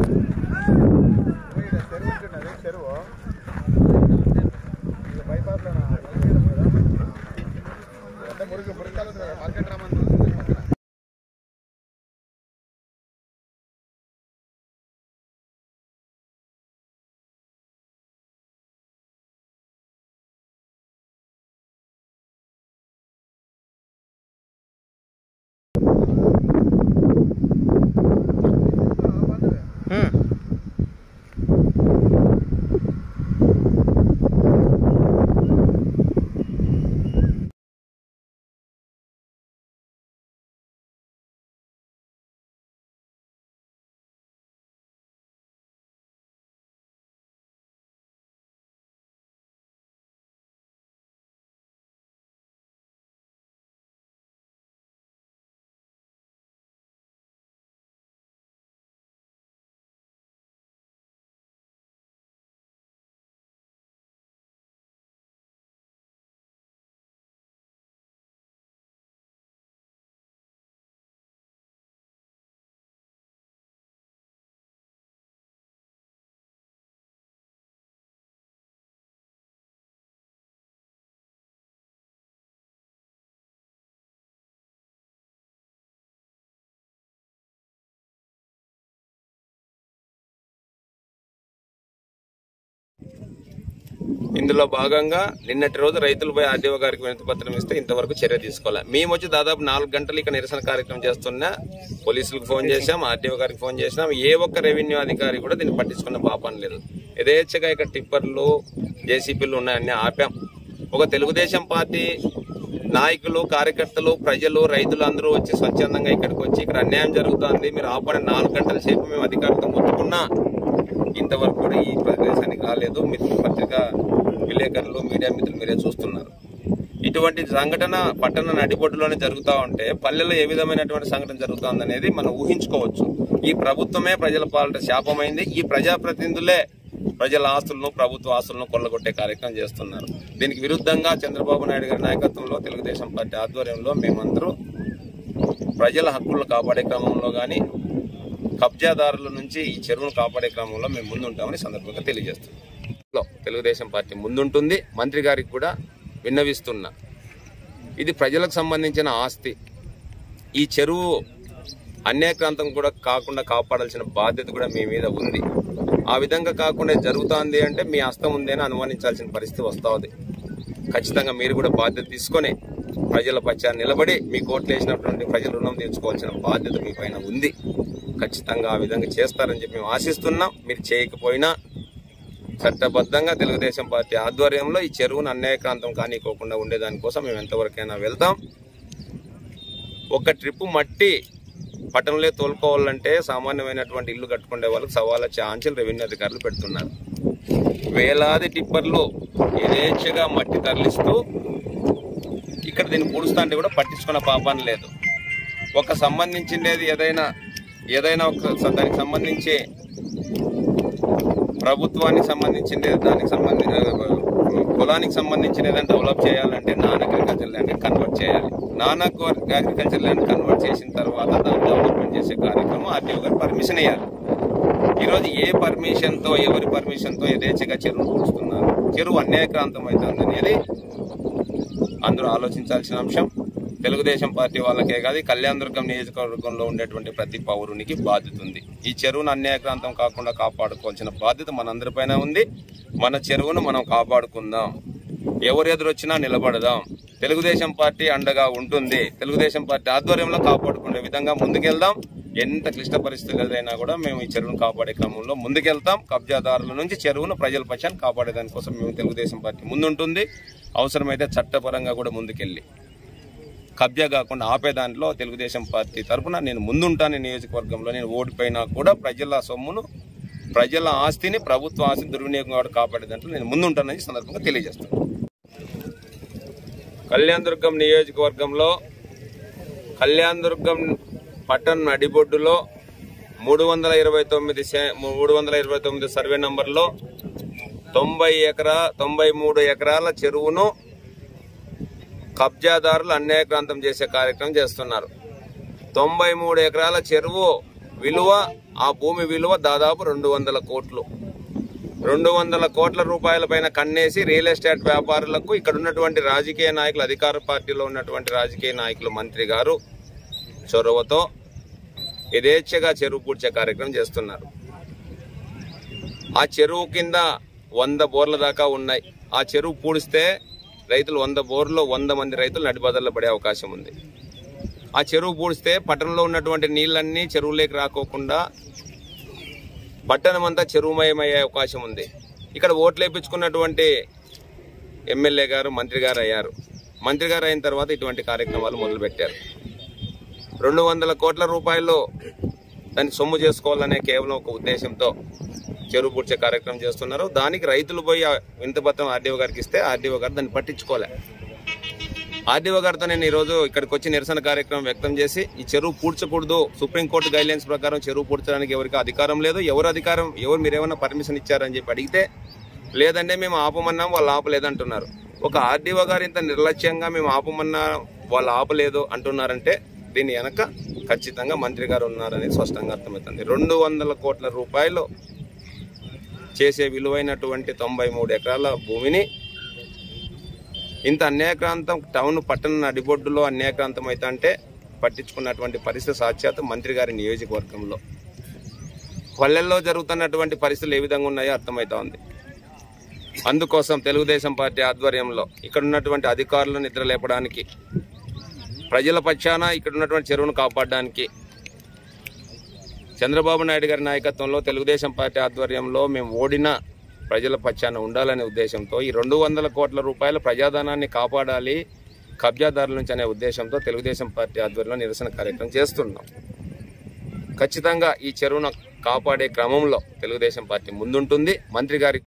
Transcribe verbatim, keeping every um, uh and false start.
ఇందులో భాగంగా నిన్నటి రోజు రైతులపై ఆర్డీఓ గారికి వినతి పత్రం ఇస్తే ఇంతవరకు చర్య తీసుకోవాలి. మేము వచ్చి దాదాపు నాలుగు గంటలు ఇక నిరసన కార్యక్రమం చేస్తున్నా పోలీసులకు ఫోన్ చేశాం, ఆర్డీఓ గారికి ఫోన్ చేసినాం. ఏ ఒక్క రెవెన్యూ అధికారి కూడా దీన్ని పట్టించుకున్న పాపం లేదు. యథేచ్ఛగా ఇక్కడ టిప్పర్లు జేసీబీలు ఉన్నాయని ఆపాం. ఒక తెలుగుదేశం పార్టీ నాయకులు, కార్యకర్తలు, ప్రజలు, రైతులు అందరూ వచ్చి స్వచ్ఛందంగా ఇక్కడికి వచ్చి ఇక్కడ అన్యాయం జరుగుతుంది, మీరు ఆపని నాలుగు గంటల సేపు మేము అధికారులతో మొత్తుకున్నా ఇంతవరకు కూడా ఈ ప్రదేశానికి రాలేదు. మిత్రులు, పత్రికా విలేకరులు, మీడియా మిత్రులు మీరే చూస్తున్నారు. ఇటువంటి సంఘటన పట్టణ నడిబొడ్డులోనే జరుగుతూ ఉంటే పల్లెల్లో ఏ విధమైనటువంటి సంఘటన జరుగుతుంది అనేది మనం ఊహించుకోవచ్చు. ఈ ప్రభుత్వమే ప్రజల పాలిట శాపమైంది. ఈ ప్రజాప్రతినిధులే ప్రజల ఆస్తులను, ప్రభుత్వ ఆస్తులను కొల్లగొట్టే కార్యక్రమం చేస్తున్నారు. దీనికి విరుద్ధంగా చంద్రబాబు నాయుడు గారి నాయకత్వంలో తెలుగుదేశం పార్టీ ఆధ్వర్యంలో మేమందరూ ప్రజల హక్కులను కాపాడే క్రమంలో కానీ కబ్జాదారుల నుంచి ఈ చెరువును కాపాడే క్రమంలో మేము ముందుంటామని సందర్భంగా తెలియజేస్తున్నాం. తెలుగుదేశం పార్టీ ముందుంటుంది. మంత్రి గారికి కూడా విన్నవిస్తున్నా, ఇది ప్రజలకు సంబంధించిన ఆస్తి. ఈ చెరువు అన్యాక్రాంతం కూడా కాకుండా కాపాడాల్సిన బాధ్యత కూడా మీ మీద ఉంది. ఆ విధంగా కాకుండా జరుగుతుంది అంటే మీ హస్తం ఉంది అని అనుమానించాల్సిన పరిస్థితి వస్తుంది. ఖచ్చితంగా మీరు కూడా బాధ్యత తీసుకొని ప్రజల పక్షాన్ని నిలబడి మీ కోట్లు వేసినటువంటి ప్రజల రుణం తీర్చుకోవాల్సిన బాధ్యత మీ పైన ఉంది. ఖచ్చితంగా ఆ విధంగా చేస్తారని చెప్పి మేము ఆశిస్తున్నాం. మీరు చేయకపోయినా చట్టబద్ధంగా తెలుగుదేశం పార్టీ ఆధ్వర్యంలో ఈ చెరువును అన్యాయక్రాంతం కానికోకుండా ఉండేదానికోసం మేము ఎంతవరకైనా వెళ్తాం. ఒక ట్రిప్పు మట్టి పట్టణంలో తోలుకోవాలంటే సామాన్యమైనటువంటి ఇల్లు కట్టుకునే వాళ్ళకి సవాళ్ళ ఛాన్సులు రెవెన్యూ అధికారులు పెడుతున్నారు. వేలాది టిప్పర్లు యథేచ్ఛగా మట్టి తరలిస్తూ ఇక్కడ దీన్ని పూడుస్తా అంటే కూడా పట్టించుకున్న పాపాన్ని లేదు. ఒక సంబంధించినది ఏదైనా ఏదైనా ఒక దానికి సంబంధించి ప్రభుత్వానికి సంబంధించింది, దానికి సంబంధించి పొలానికి సంబంధించిన ఏదైనా డెవలప్ చేయాలంటే నాన్ అగ్రికల్చర్ ల్యాండ్ కన్వర్ట్ చేయాలి. నాన్ అగ్రికల్చర్ ల్యాండ్ కన్వర్ట్ చేసిన తర్వాత దాన్ని డెవలప్మెంట్ చేసే కార్యక్రమం ఆర్టీఓ గారు పర్మిషన్ ఇవ్వాలి. ఈరోజు ఏ పర్మిషన్తో, ఎవరి పర్మిషన్తో యథేచ్ఛగా చెరువు పూడుస్తున్నారు, చెరువు అన్యాయక్రాంతం అవుతుంది అనేది అందరూ ఆలోచించాల్సిన అంశం. తెలుగుదేశం పార్టీ వాళ్ళకే కాదు, కళ్యాణదుర్గం నియోజకవర్గంలో ఉండేటువంటి ప్రతి పౌరునికి బాధ్యత ఉంది. ఈ చెరువును అన్యాయక్రాంతం కాకుండా కాపాడుకోవాల్సిన బాధ్యత మనందరిపైన ఉంది. మన చెరువును మనం కాపాడుకుందాం, ఎవరు ఎదురొచ్చినా నిలబడదాం. తెలుగుదేశం పార్టీ అండగా ఉంటుంది. తెలుగుదేశం పార్టీ ఆధ్వర్యంలో కాపాడుకునే విధంగా ముందుకెళ్దాం. ఎంత క్లిష్ట పరిస్థితులు ఎదురైనా కూడా మేము ఈ చెరువును కాపాడే క్రమంలో ముందుకెళ్తాం. కబ్జాదారుల నుంచి చెరువును ప్రజల పక్షాన్ని కాపాడే దానికోసం మేము తెలుగుదేశం పార్టీ ముందుంటుంది. అవసరమైతే చట్టపరంగా కూడా ముందుకెళ్ళి కబ్జా కాకుండా ఆపే దాంట్లో తెలుగుదేశం పార్టీ తరఫున నేను ముందుంటాను. నియోజకవర్గంలో నేను ఓడిపోయినా కూడా ప్రజల సొమ్మును, ప్రజల ఆస్తిని, ప్రభుత్వ ఆస్తిని దుర్వినియోగం కూడా కాపాడే దాంట్లో నేను ముందుంటానని సందర్భంగా తెలియజేస్తాను. కళ్యాణదుర్గం నియోజకవర్గంలో కళ్యాణదుర్గం పట్టణ నడిబొడ్డులో మూడు వందల ఇరవై తొమ్మిది మూడు వందల ఇరవై తొమ్మిది సర్వే నంబర్లో తొంభై ఎకరా తొంభై మూడు ఎకరాల చెరువును కబ్జాదారులు అన్యాయక్రాంతం చేసే కార్యక్రమం చేస్తున్నారు. తొంభై మూడు ఎకరాల చెరువు విలువ ఆ భూమి విలువ దాదాపు రెండు వందల కోట్లు రెండు వందల కోట్ల రూపాయల పైన కన్నేసి రియల్ ఎస్టేట్ వ్యాపారులకు ఇక్కడ ఉన్నటువంటి రాజకీయ నాయకులు, అధికార పార్టీలో ఉన్నటువంటి రాజకీయ నాయకులు, మంత్రి గారు చొరవతో యథేచ్ఛగా చెరువు పూడ్చే కార్యక్రమం చేస్తున్నారు. ఆ చెరువు కింద వంద బోర్ల దాకా ఉన్నాయి. ఆ చెరువు పూడిస్తే రైతులు వంద బోర్లు వంద మంది రైతులు నడిబదల్లో పడే అవకాశం ఉంది. ఆ చెరువు పూడిస్తే పట్టణంలో ఉన్నటువంటి నీళ్ళన్నీ చెరువులోకి రాకోకుండా పట్టణం అంతా చెరువుమయమయ్యే అవకాశం ఉంది. ఇక్కడ ఓట్లు వేయించుకున్నటువంటి ఎమ్మెల్యే గారు మంత్రి గారు అయ్యారు. మంత్రి గారు అయిన తర్వాత ఇటువంటి కార్యక్రమాలు మొదలుపెట్టారు. రెండు వందల కోట్ల రూపాయలు దాన్ని సొమ్ము చేసుకోవాలనే కేవలం ఒక ఉద్దేశంతో చెరువు పూడ్చే కార్యక్రమం చేస్తున్నారు. దానికి రైతులు పోయి వినతిపత్రం ఆర్డీఓ గారికి ఇస్తే ఆర్డీఓ గారు దాన్ని పట్టించుకోలే. ఆర్డీఓ గారితో నేను ఈరోజు ఇక్కడికి వచ్చి నిరసన కార్యక్రమం వ్యక్తం చేసి ఈ చెరువు పూడ్చకూడదు, సుప్రీంకోర్టు గైడ్లైన్స్ ప్రకారం చెరువు పూడ్చడానికి ఎవరికి అధికారం లేదు, ఎవరు అధికారం ఎవరు మీరేమన్నా పర్మిషన్ ఇచ్చారని చెప్పి అడిగితే లేదంటే మేము ఆపమన్నాం వాళ్ళు ఆపలేదంటున్నారు. ఒక ఆర్డీఓ గారు ఇంత నిర్లక్ష్యంగా మేము ఆపమన్నా వాళ్ళు ఆపలేదు అంటున్నారంటే దీని వెనక ఖచ్చితంగా మంత్రి గారు ఉన్నారని స్పష్టంగా అర్థమవుతుంది. రెండు వందల కోట్ల రూపాయలు చేసే విలువైనటువంటి తొంభై మూడు ఎకరాల భూమిని ఇంత అన్యాయక్రాంతం టౌన్ పట్టణ నడిబొడ్డులో అన్యాయక్రాంతం అయితే అంటే పట్టించుకున్నటువంటి పరిస్థితి సాక్షాత్ మంత్రి గారి నియోజకవర్గంలో. పల్లెల్లో జరుగుతున్నటువంటి పరిస్థితులు ఏ విధంగా ఉన్నాయో అర్థమవుతా ఉంది. అందుకోసం తెలుగుదేశం పార్టీ ఆధ్వర్యంలో ఇక్కడ ఉన్నటువంటి అధికారులను నిద్రలేపడానికి, ప్రజల పక్షాన ఇక్కడ ఉన్నటువంటి చెరువును కాపాడడానికి చంద్రబాబు నాయుడు గారి నాయకత్వంలో తెలుగుదేశం పార్టీ ఆధ్వర్యంలో మేము ఓడిన ప్రజల పక్షాన ఉండాలనే ఉద్దేశంతో ఈ రెండు వందల కోట్ల రూపాయల ప్రజాధనాన్ని కాపాడాలి కబ్జాదారుల నుంచి అనే ఉద్దేశంతో తెలుగుదేశం పార్టీ ఆధ్వర్యంలో నిరసన కార్యక్రమం చేస్తున్నాం. ఖచ్చితంగా ఈ చెరువును కాపాడే క్రమంలో తెలుగుదేశం పార్టీ ముందుంటుంది. మంత్రి గారి